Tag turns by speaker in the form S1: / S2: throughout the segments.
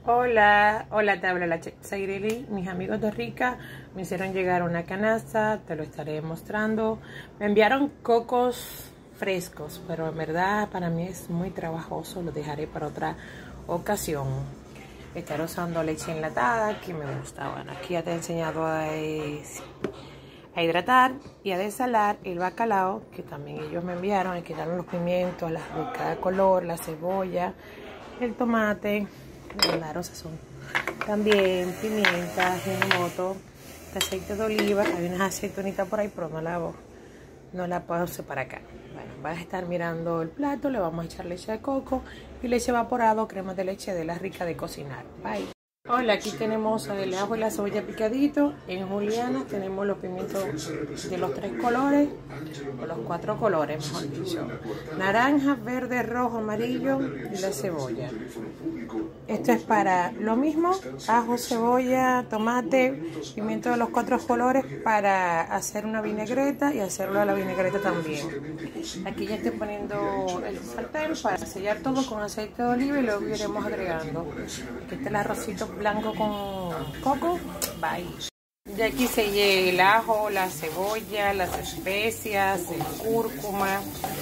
S1: Hola, hola, te habla la chef Zaireli. Mis amigos de Rica me hicieron llegar una canasta, te lo estaré mostrando. Me enviaron cocos frescos, pero en verdad para mí es muy trabajoso, lo dejaré para otra ocasión. Estaré usando leche enlatada, que me gusta. Bueno, aquí ya te he enseñado a hidratar y a desalar el bacalao, que también ellos me enviaron. Hay que darle los pimientos, de cada color, la cebolla, el tomate. Mandaron sazón, también pimienta, ajinomoto, aceite de oliva. Hay unas aceitunitas por ahí, pero no la puedo separar acá. Bueno, vas a estar mirando el plato. Le vamos a echar leche de coco y leche evaporado, crema de leche de la Rica de cocinar. Bye. Hola, aquí tenemos el ajo y la cebolla picadito. En juliana tenemos los pimientos de los 3 colores, o los 4 colores, mejor dicho. Naranja, verde, rojo, amarillo y la cebolla. Esto es para lo mismo, ajo, cebolla, tomate, pimiento de los 4 colores para hacer una vinagreta y hacerlo a la vinagreta también. Aquí ya estoy poniendo el sartén para sellar todo con aceite de oliva y luego iremos agregando. Aquí está el arrocito blanco con coco. Bye. Y aquí sellé el ajo, la cebolla, las especias, el cúrcuma,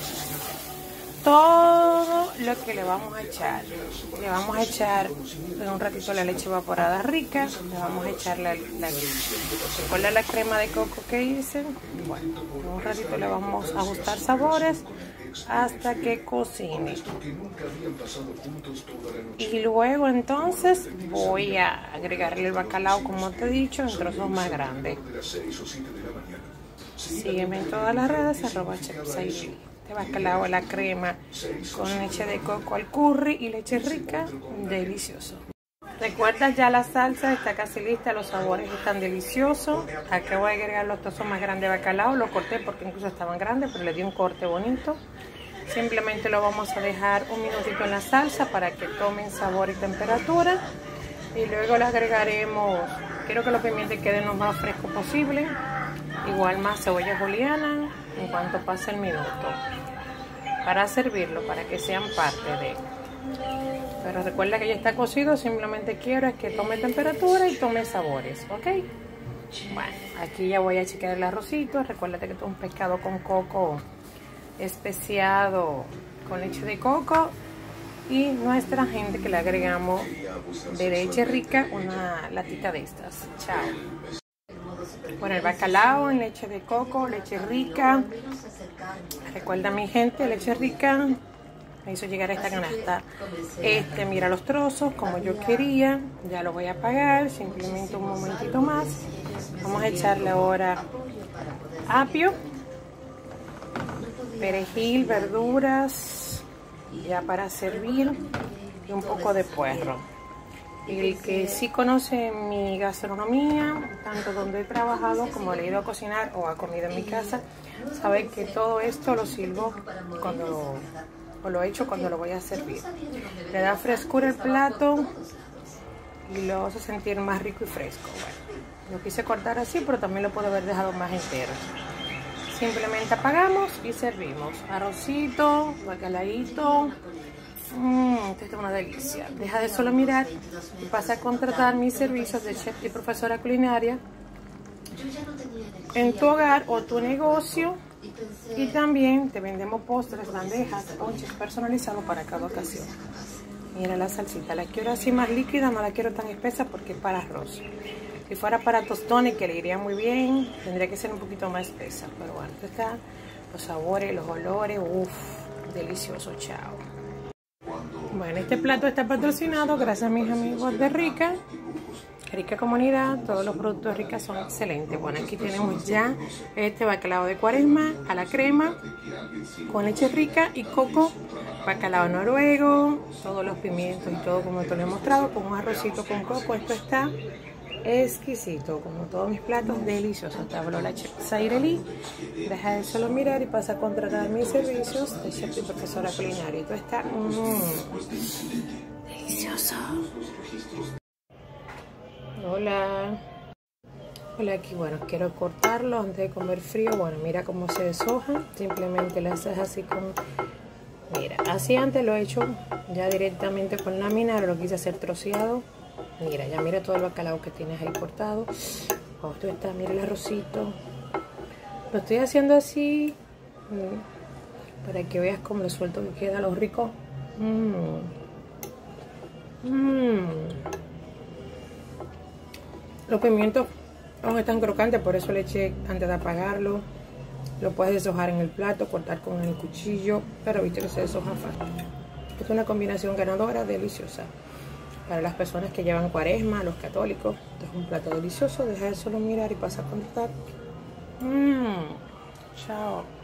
S1: todo lo que le vamos a echar. Le vamos a echar en un ratito la leche evaporada Rica. Le vamos a echar la crema de coco que hice. Bueno, en un ratito le vamos a ajustar sabores hasta que cocine. Y luego entonces voy a agregarle el bacalao, como te he dicho, en trozos más grandes. Sígueme en todas las redes, @chefzaireli. Este bacalao, la crema con leche de coco al curry y leche Rica, delicioso. Recuerda, ya la salsa está casi lista, los sabores están deliciosos. Acá voy a agregar los trozos más grandes de bacalao. Lo corté porque incluso estaban grandes, pero le di un corte bonito. Simplemente lo vamos a dejar un minutito en la salsa para que tomen sabor y temperatura. Y luego le agregaremos, quiero que los pimientos queden lo más frescos posible. Igual más cebolla juliana en cuanto pase el minuto. Para servirlo, para que sean parte de. Pero recuerda que ya está cocido, simplemente quiero es que tome temperatura y tome sabores, ¿ok? Bueno, aquí ya voy a chequear el arrocito. Recuérdate que esto es un pescado con coco especiado con leche de coco y nuestra gente que le agregamos de leche Rica una latita de estas. Chao. Bueno, el bacalao en leche de coco, leche Rica. Recuerda, mi gente, leche Rica me hizo llegar a esta canasta. Mira los trozos como yo quería. Ya lo voy a apagar, simplemente un momentito más. Vamos a echarle ahora apio, perejil, verduras ya para servir y un poco de puerro. El que sí conoce mi gastronomía, tanto donde he trabajado como le he ido a cocinar o ha comido en mi casa, sabe que todo esto lo sirvo lo he hecho cuando lo voy a servir. Le da frescura al plato y lo hace sentir más rico y fresco. Bueno, lo quise cortar así, pero también lo puedo haber dejado más entero. Simplemente apagamos y servimos. Arrocito, bacalaíto. Esto es una delicia. Deja de solo mirar y pasa a contratar mis servicios de chef y profesora culinaria en tu hogar o tu negocio. Y también te vendemos postres, bandejas, ponches personalizados para cada ocasión. Mira la salsita, la quiero así más líquida, no la quiero tan espesa porque es para arroz. Si fuera para tostones, que le iría muy bien, tendría que ser un poquito más espesa. Pero bueno, esto está, los sabores, los olores, uff, delicioso, chao. Bueno, este plato está patrocinado gracias a mis amigos de Rica Comunidad. Todos los productos de Rica son excelentes. Bueno, aquí tenemos ya este bacalao de cuaresma a la crema con leche Rica y coco, bacalao noruego, todos los pimientos y todo como te lo he mostrado, con un arrocito con coco. Esto está exquisito, como todos mis platos, deliciosos. Te habló la chef Zaireli. Deja de solo mirar y pasa a contratar mis servicios de chef y profesora culinaria. Esto está delicioso. Hola. Hola, aquí, bueno, quiero cortarlo antes de comer frío. Bueno, mira cómo se deshoja. Simplemente lo haces así con Mira, así antes lo he hecho ya directamente con lámina, ahora lo quise hacer troceado. Mira, ya mira todo el bacalao que tienes ahí cortado. Oh, esto está, mira el arrocito. Lo estoy haciendo así para que veas cómo lo suelto que queda, lo rico. Los pimientos aún están crocantes, por eso le eché antes de apagarlo. Lo puedes deshojar en el plato, cortar con el cuchillo, pero viste que se deshoja fácil. Es una combinación ganadora, deliciosa. Para las personas que llevan cuaresma, los católicos, esto es un plato delicioso. Deja de solo mirar y pasa a contar. Chao.